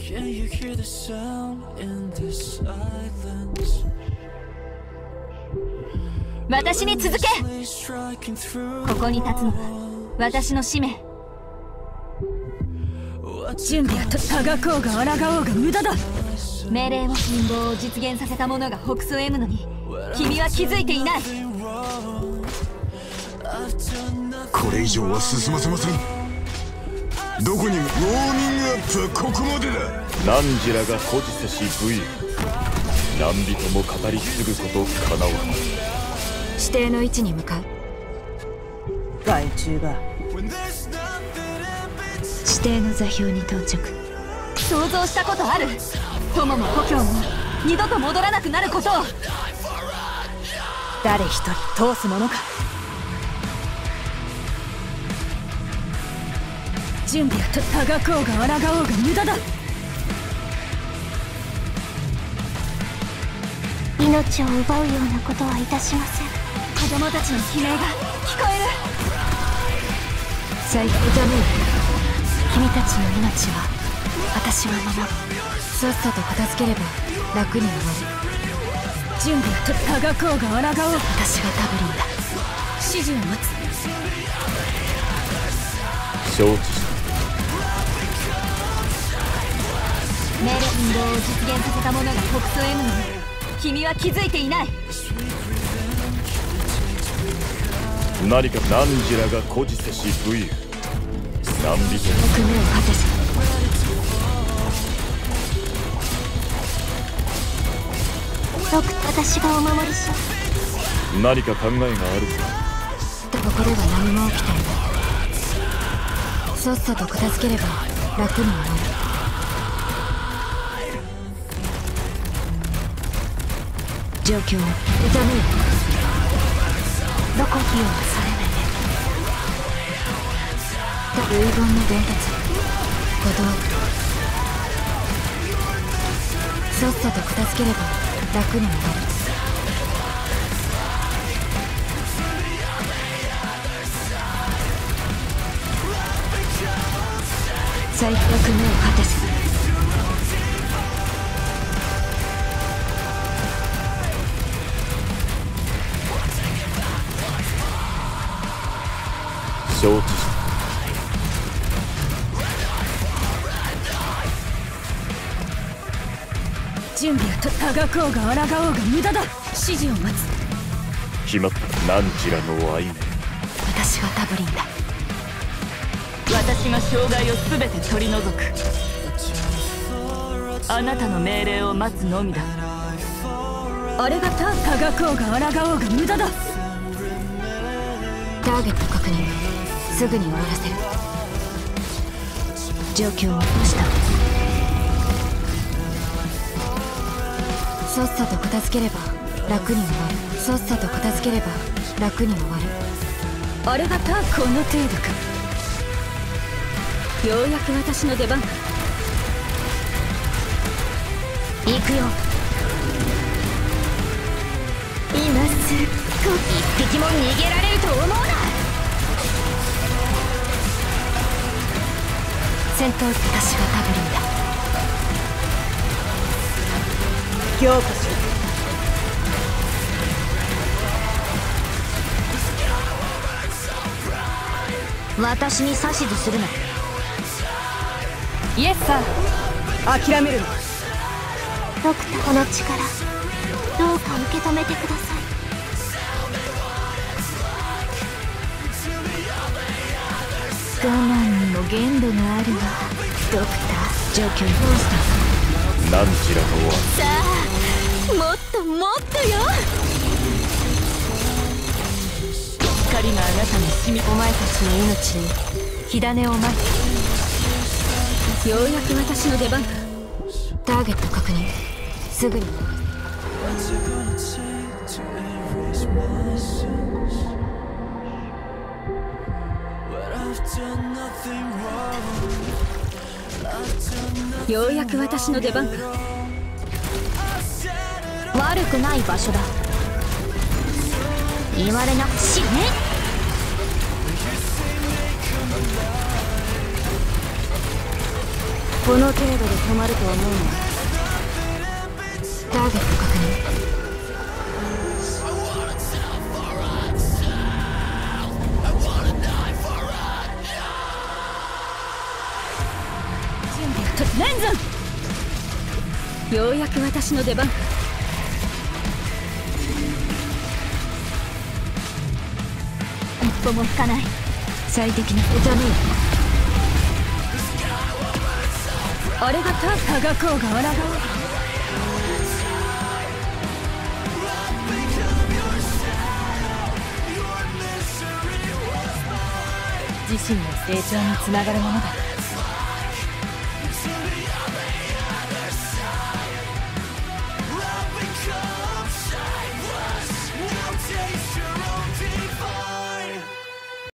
Can you hear the sound in the silence? 私に続け。ここに立つのは私の使命。 準備はたがこうが抗おうが無駄だ。 命令を陰謀を実現させた者が北総 M のに君は気づいていない。 これ以上は進ませません。どこにもウォーミングアップはここまでだ。 汝らが孤児せし武勇、何人も語り継ぐことかなわぬ。 指定の位置に向かう。害虫が指定の座標に到着。 想像したことある？友も故郷も二度と戻らなくなることを。 誰一人通すものか。準備はたがこうが抗おうが無駄だ。 命を奪うようなことはいたしません。 子供たちの悲鳴が聞こえる。 最高だね。君たちの命は私は守る。さっさと片付ければ楽に終わる。準備はたがこうが抗おう。私がタブリンだ。指示を待つ。 承知した。 命令陰謀を実現させた者が北総 M のに君は気づいていない。 何か汝らが孤児せし武勇、何人も役目を果たせ。 私がお守りします。 何か考えがあるか。 ここでは何も起きていない。さっさと片付ければ楽に終わる。状況を痛めよ。 どこ火をそれめて遺言の伝達断る。さっさと片付ければ楽に終わる。最悪目を果たす。 承知した。 準備はたがこうが抗おうが無駄だ。指示を待つ。 決まった。汝らの愛ね。 私がタブリンだ。 私が障害を全て取り除く。あなたの命令を待つのみだ。 あれがたがこうが抗おうが無駄だ。ターゲット確認。すぐに終わらせる。状況をどうした。さっさと片付ければ楽に終わる。さっさと片付ければ楽に終わる。あれがこの程度か。ようやく私の出番か。行くよ。 今すっごく一匹も逃げられると思うな。 戦闘機、私がタブリンだ。強化しろ。 私に指図するな。 イエスさん、諦めるの。 ドクター、この力どうか受け止めてください。 我慢にも限度があるわ。ドクター、状況どうした。 汝らのはさあ、もっともっとよ。 光があなたに染み。 お前たちの命に火種をまいて。ようやく私の出番か。ターゲット確認。すぐに。ようやく私の出番か。 悪くない場所だ。言われなくしね。 この程度で止まると思うな。ターゲット確認。準備はレンズン、ようやく私の出番。 一歩も引かない。 最適なおじゃねえ。あれがたがこうがあらがおう。自身の成長につながるものだ。